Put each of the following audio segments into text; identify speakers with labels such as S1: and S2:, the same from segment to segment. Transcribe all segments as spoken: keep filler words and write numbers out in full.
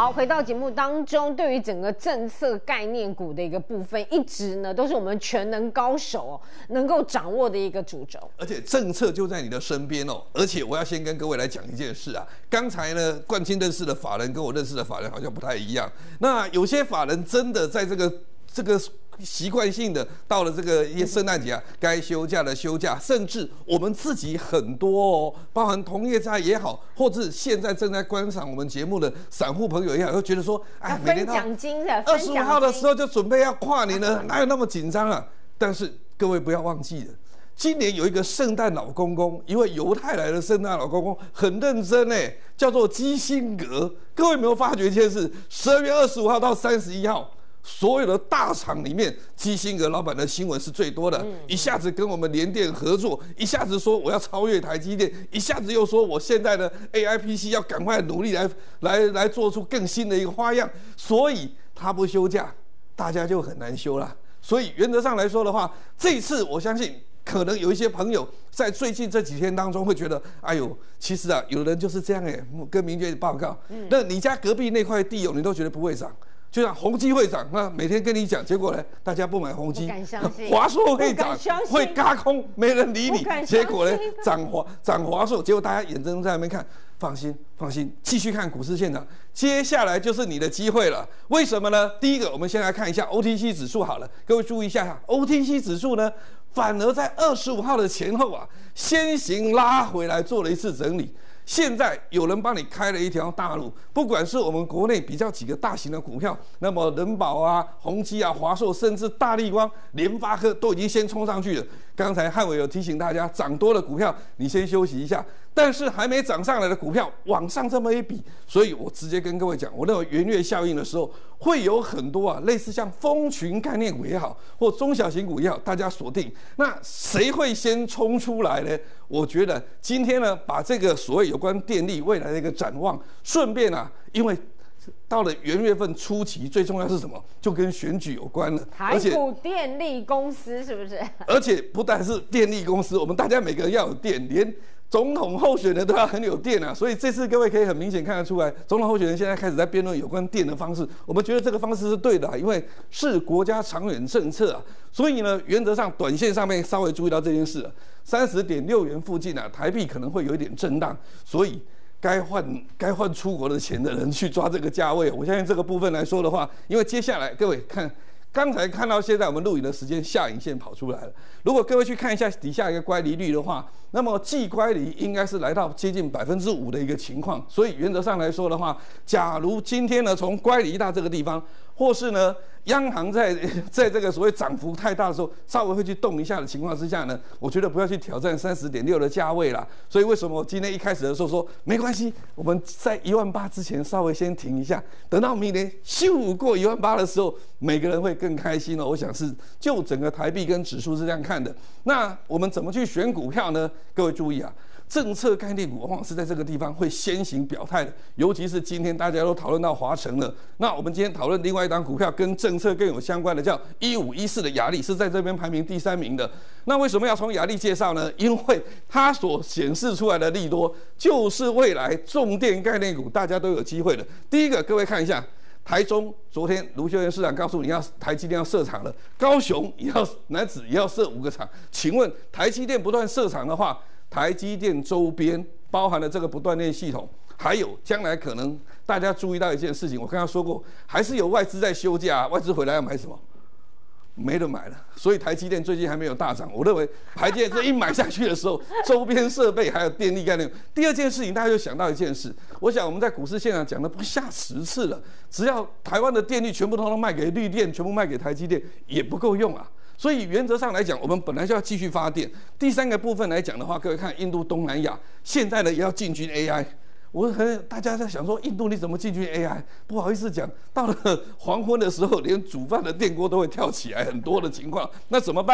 S1: 好，回到节目当中，对于整个政策概念股的一个部分，一直呢都是我们全能高手哦能够掌握的一个主轴。
S2: 而且政策就在你的身边哦。而且我要先跟各位来讲一件事啊，刚才呢冠清认识的法人跟我认识的法人好像不太一样。那有些法人真的在这个这个。习惯性的到了这个圣诞节啊，该休假的休假，甚至我们自己很多哦，包含同业在也好，或者现在正在观赏我们节目的散户朋友也好，会觉得说，哎，
S1: 每年奖金的
S2: 二十五号的时候就准备要跨年了，哪有那么紧张啊？但是各位不要忘记了。今年有一个圣诞老公公，一位犹太来的圣诞老公公，很认真哎，叫做基辛格。各位有没有发觉一件事？十二月二十五号到三十一号。所有的大厂里面，基辛格老板的新闻是最多的。嗯、一下子跟我们联电合作，一下子说我要超越台积电，一下子又说我现在的 A I P C 要赶快努力来来来做出更新的一个花样。所以他不休假，大家就很难休了。所以原则上来说的话，这一次我相信可能有一些朋友在最近这几天当中会觉得，哎呦，其实啊，有人就是这样哎，跟明确报告，嗯、那你家隔壁那块地哦，你都觉得不会涨。就像宏基会涨，那每天跟你讲，结果呢，大家不买宏基，华硕会涨，会轧空，没人理你。结果呢，涨华涨华硕，结果大家眼睁睁在那边看。放心，放心，继续看股市现场，接下来就是你的机会了。为什么呢？第一个，我们先来看一下 O T C 指数好了，各位注意一下 ，O T C 指数呢，反而在二十五号的前后啊，先行拉回来做了一次整理。现在有人帮你开了一条大路，不管是我们国内比较几个大型的股票，那么人保啊、宏基啊、华硕，甚至大立光、联发科都已经先冲上去了。刚才汉伟有提醒大家，涨多的股票你先休息一下，但是还没涨上来的股票往上这么一比，所以我直接跟各位讲，我认为元月效应的时候会有很多啊，类似像蜂群概念股也好，或中小型股也好，大家锁定。那谁会先冲出来呢？我觉得今天呢，把这个所谓有关电力未来的一个展望，顺便啊，因为到了元月份初期，最重要是什么？就跟选举有关了。
S1: 台股电力公司是不是？
S2: 而且不但是电力公司，我们大家每个人要有电，连总统候选人都要很有电啊。所以这次各位可以很明显看得出来，总统候选人现在开始在辩论有关电的方式。我们觉得这个方式是对的、啊，因为是国家长远政策啊。所以呢，原则上短线上面稍微注意到这件事了。三十点六元附近啊，台币可能会有一点震荡，所以该换该换出国的钱的人去抓这个价位。我相信这个部分来说的话，因为接下来各位看，刚才看到现在我们录影的时间下影线跑出来了。如果各位去看一下底下一个乖离率的话，那么季乖离应该是来到接近百分之五的一个情况。所以原则上来说的话，假如今天呢从乖离到这个地方，或是呢央行在在这个所谓涨幅太大的时候，稍微会去动一下的情况之下呢，我觉得不要去挑战三十点六的价位啦。所以为什么我今天一开始的时候说没关系，我们在一万八之前稍微先停一下，等到明年咻过一万八的时候，每个人会更开心哦。我想是就整个台币跟指数是这样看的。那我们怎么去选股票呢？各位注意啊。政策概念股往往是在这个地方会先行表态的，尤其是今天大家都讨论到华城了。那我们今天讨论另外一档股票跟政策更有相关的，叫一五一四的亚力，是在这边排名第三名的。那为什么要从亚力介绍呢？因为它所显示出来的利多，就是未来重电概念股大家都有机会的。第一个，各位看一下。台中昨天卢秀燕市长告诉你要台积电要设厂了，高雄也要南子也要设五个厂。请问台积电不断设厂的话，台积电周边包含了这个不断电系统，还有将来可能大家注意到一件事情，我刚刚说过，还是有外资在休假、啊，外资回来要买什么？没得买了，所以台积电最近还没有大涨。我认为台积电这一买下去的时候，周边设备还有电力概念。第二件事情，大家就想到一件事，我想我们在股市现场讲的不下十次了，只要台湾的电力全部通通卖给绿电，全部卖给台积电，也不够用啊。所以原则上来讲，我们本来就要继续发电。第三个部分来讲的话，各位看印度东南亚，现在呢也要进军 A I。我很大家在想说，印度你怎么进军 A I？ 不好意思讲，到了黄昏的时候，连煮饭的电锅都会跳起来，很多的情况。那怎么办呢？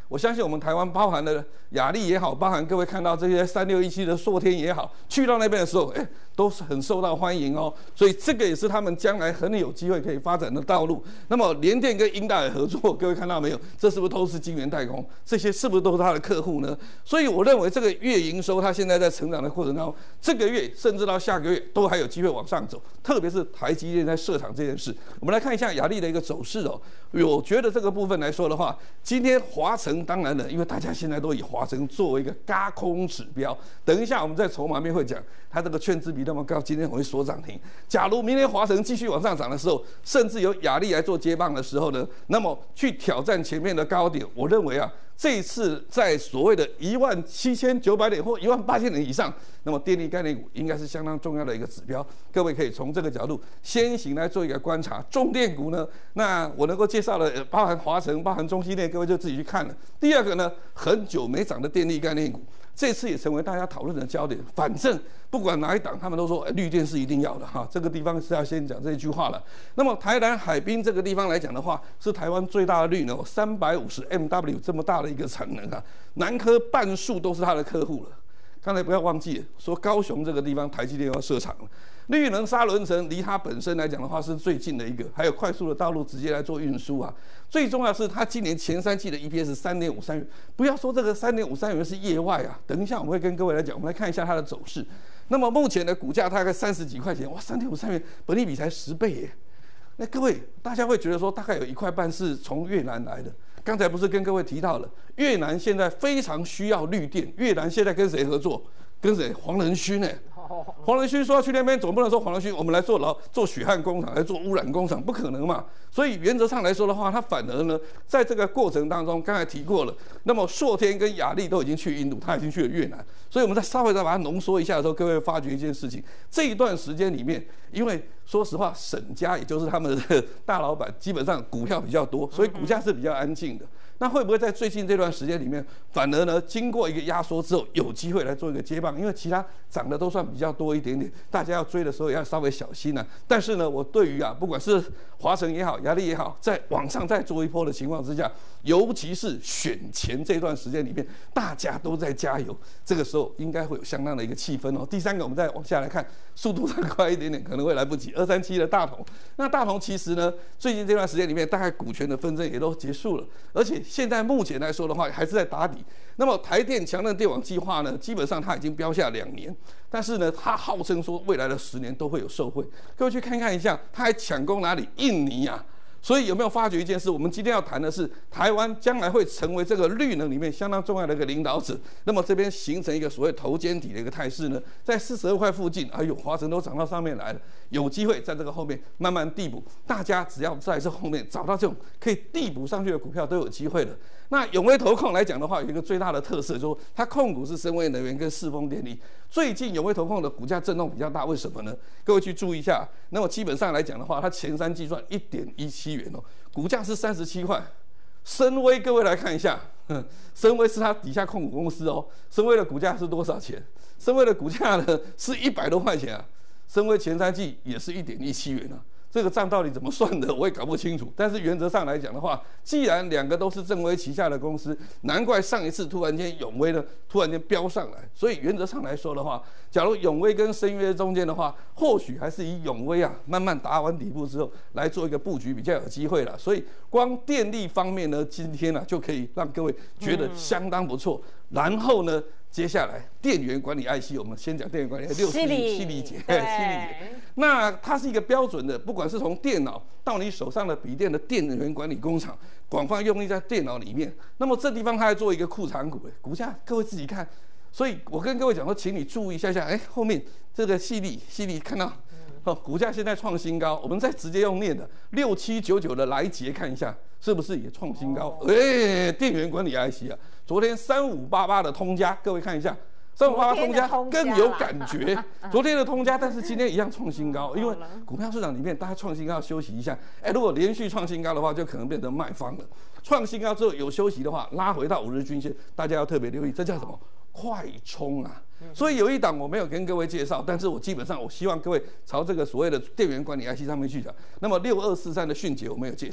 S2: 我相信我们台湾包含了亚力也好，包含各位看到这些三六一七的硕天也好，去到那边的时候，哎，都是很受到欢迎哦。所以这个也是他们将来很有机会可以发展的道路。那么联电跟英大尔合作，各位看到没有？这是不是都是晶圆代工？这些是不是都是他的客户呢？所以我认为这个月营收，它现在在成长的过程当中，这个月甚至到下个月都还有机会往上走。特别是台积电在设厂这件事，我们来看一下亚力的一个走势哦。我觉得这个部分来说的话，今天华城当然了，因为大家现在都以华城作为一个轧空指标。等一下我们在筹码面会讲，它这个券资比那么高，今天我会锁涨停。假如明天华城继续往上涨的时候，甚至有亚力来做接棒的时候呢，那么去挑战前面的高点，我认为啊，这一次在所谓的一万七千九百点或一万八千点以上，那么电力概念股应该是相当重要的一个指标。各位可以从这个角度先行来做一个观察。重电股呢，那我能够介绍的包含华城、包含中兴电，各位就自己去看了。第二个呢，很久没涨的电力概念股，这次也成为大家讨论的焦点。反正不管哪一档，他们都说、哎、绿电是一定要的哈。这个地方是要先讲这一句话了。那么台南海滨这个地方来讲的话，是台湾最大的绿能，三百五十 M W 这么大的一个产能啊，南科半数都是他的客户了。刚才不要忘记了，说高雄这个地方台积电要设厂了。绿能沙仑城离它本身来讲的话是最近的一个，还有快速的道路直接来做运输啊。最重要是它今年前三季的 E P S 三点五三元，不要说这个三点五三元是业外啊。等一下我们会跟各位来讲，我们来看一下它的走势。那么目前的股价大概三十几块钱，哇，三点五三元，本益比才十倍耶。那各位大家会觉得说，大概有一块半是从越南来的。刚才不是跟各位提到了，越南现在非常需要绿电，越南现在跟谁合作？跟谁？黄仁勋呢？黄仁勋说要去那边，总不能说黄仁勋我们来做劳做血汗工厂，来做污染工厂，不可能嘛。所以原则上来说的话，它反而呢，在这个过程当中，刚才提过了，那么硕天跟亚力都已经去印度，他已经去了越南，所以我们再稍微再把它浓缩一下的时候，各位发觉一件事情，这一段时间里面，因为说实话，沈家也就是他们的大老板，基本上股票比较多，所以股价是比较安静的。那会不会在最近这段时间里面，反而呢，经过一个压缩之后，有机会来做一个接棒？因为其他涨的都算比较多一点点，大家要追的时候也要稍微小心呢、啊。但是呢，我对于啊，不管是华城也好，亚力也好，在往上再做一波的情况之下，尤其是选前这段时间里面，大家都在加油，这个时候应该会有相当的一个气氛哦。第三个，我们再往下来看，速度上快一点点，可能会来不及。二三七的大同，那大同其实呢，最近这段时间里面，大概股权的纷争也都结束了，而且现在目前来说的话，还是在打底。那么台电强韧电网计划呢，基本上它已经标下两年，但是呢，它号称说未来的十年都会有受惠。各位去看看一下，它还抢攻哪里？印尼啊！所以有没有发觉一件事？我们今天要谈的是台湾将来会成为这个绿能里面相当重要的一个领导者。那么这边形成一个所谓头肩底的一个态势呢，在四十二块附近，哎呦，华城都涨到上面来了，有机会在这个后面慢慢递补。大家只要在这后面找到这种可以递补上去的股票，都有机会的。那永威投控来讲的话，有一个最大的特色，就是它控股是深威能源跟世丰电力。最近永威投控的股价震动比较大，为什么呢？各位去注意一下。那么基本上来讲的话，它前三季赚一点一七元哦，股价是三十七块。深威，各位来看一下，深威是它底下控股公司哦。深威的股价是多少钱？深威的股价呢是一百多块钱啊。深威前三季也是一点一七元啊。这个账到底怎么算的，我也搞不清楚。但是原则上来讲的话，既然两个都是正威旗下的公司，难怪上一次突然间永威呢突然间飙上来。所以原则上来说的话，假如永威跟深约中间的话，或许还是以永威啊慢慢打完底部之后来做一个布局比较有机会了。所以光电力方面呢，今天呢、啊、就可以让各位觉得相当不错。然后呢，接下来电源管理 I C， 我们先讲电源管理六系列系列节，系列节。那它是一个标准的，不管是从电脑到你手上的笔电的电源管理工厂，广泛用力在电脑里面。那么这地方它还做一个库藏股，股价各位自己看。所以我跟各位讲说，请你注意一下下，哎，后面这个系列系列看到哦，股价现在创新高，我们再直接用念的六七九九的来捷看一下，是不是也创新高？哎，电源管理 I C 啊，昨天三五八八的通家，各位看一下。三五八八通家更有感觉，昨天的通家，但是今天一样创新高，因为股票市场里面大家创新高要休息一下，哎，如果连续创新高的话，就可能变成卖方了。创新高之后有休息的话，拉回到五日均线，大家要特别留意，这叫什么？快冲啊！所以有一档我没有跟各位介绍，但是我基本上我希望各位朝这个所谓的电源管理 I C 上面去讲。那么六二四三的迅捷我没有介绍，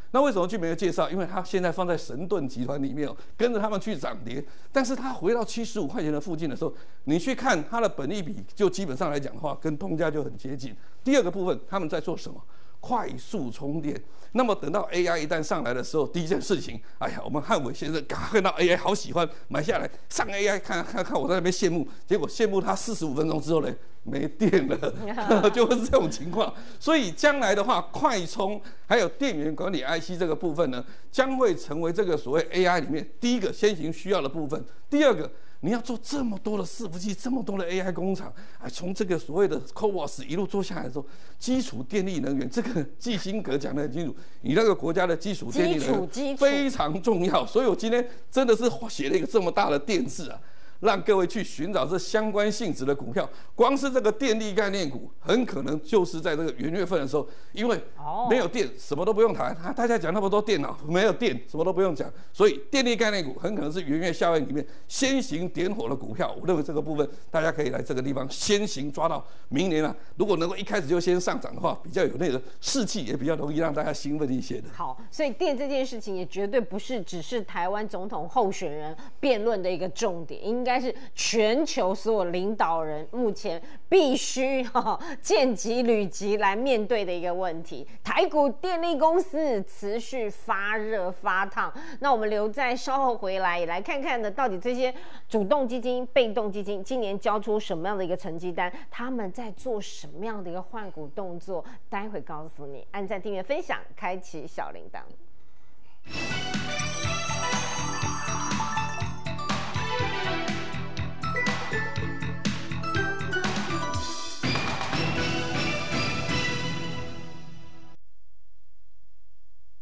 S2: 那为什么就没有介绍？因为它现在放在神盾集团里面哦，跟着他们去涨跌。但是它回到七十五块钱的附近的时候，你去看它的本益比，就基本上来讲的话，跟通家就很接近。第二个部分，他们在做什么？快速充电。那么等到 A I 一旦上来的时候，第一件事情，哎呀，我们汉伟先生看到 A I 好喜欢，买下来上 A I 看看看，我在那边羡慕，结果羡慕他四十五分钟之后呢，没电了，就会是这种情况。所以将来的话，快充还有电源管理 I C 这个部分呢，将会成为这个所谓 A I 里面第一个先行需要的部分。第二个，你要做这么多的伺服器，这么多的 A I 工厂，啊，从这个所谓的 C O V A S 一路做下来的时候，基础电力能源，这个季辛格讲得很清楚，你那个国家的基础电力能源非常重要。所以我今天真的是写了一个这么大的电字啊，让各位去寻找这相关性质的股票。光是这个电力概念股，很可能就是在这个元月份的时候，因为没有电，什么都不用谈。大家讲那么多电脑，没有电，什么都不用讲。所以电力概念股很可能是元月效应里面先行点火的股票。我认为这个部分大家可以来这个地方先行抓到明年啊，如果能够一开始就先上涨的话，比较有那个士气，也比较容易让大家兴奋一些的。
S1: 好，所以电这件事情也绝对不是只是台湾总统候选人辩论的一个重点，应该是全球所有领导人目前必须哈见机履机来面对的一个问题。台股电力公司持续发热发烫，那我们留在稍后回来也来看看呢，到底这些主动基金、被动基金今年交出什么样的一个成绩单，他们在做什么样的一个换股动作？待会告诉你，按赞、订阅、分享，开启小铃铛。